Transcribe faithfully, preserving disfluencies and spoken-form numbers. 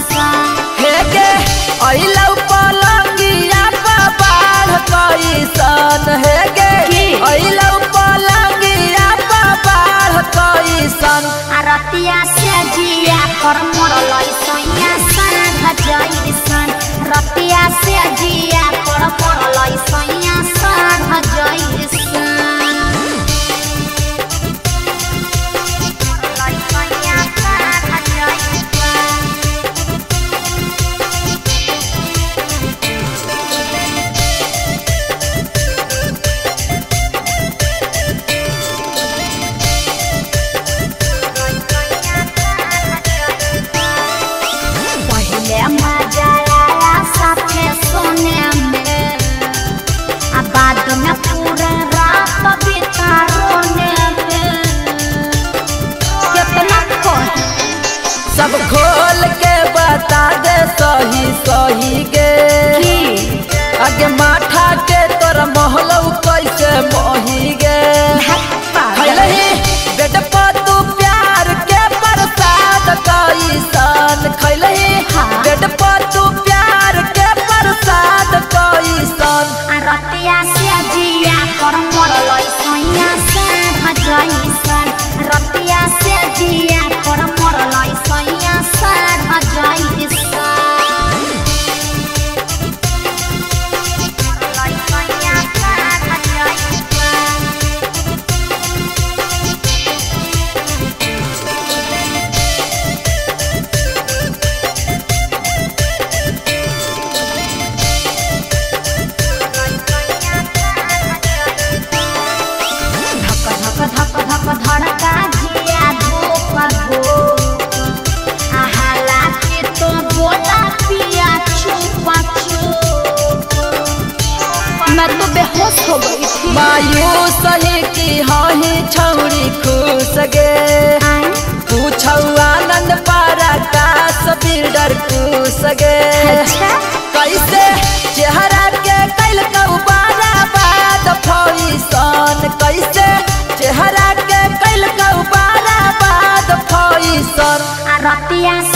कैसन हे गे अइलौ पलंगिया पर बाढ़ कैसन हे गे अइलौ पलंगिया पर बाढ़ कैसन रतिया से जिया कर मरल सैया साढ़ जैसन रतिया से जिया कर मरल सैया साढ़ जैसन सब खोल के बता दे सही सही गे आगे माठा के तोर महलौ कैसे मोही गे खैलही बेट पर तू प्यार के प्रसाद कैसन खैलही बेट पर तू प्यार के प्रसाद कैसन रतिया से जिया कर मरल सैया साढ़ जैसन रतिया से जिया कर मरल सैया साढ़ जैसन धड़का जिया धोप धोप आहाला के तो बोला पिया चुप चुप मैं तो बेहोश हो गई थी मायूस ही की हाही छौरी खुश गे पूछौ आनंद पराकाश बिल्डर खुश गे कैसे चेहरा के कैल कौ बाराबाद फैशन कैसे चेहरा के कैल कौ बाराबाद फैशन रतिया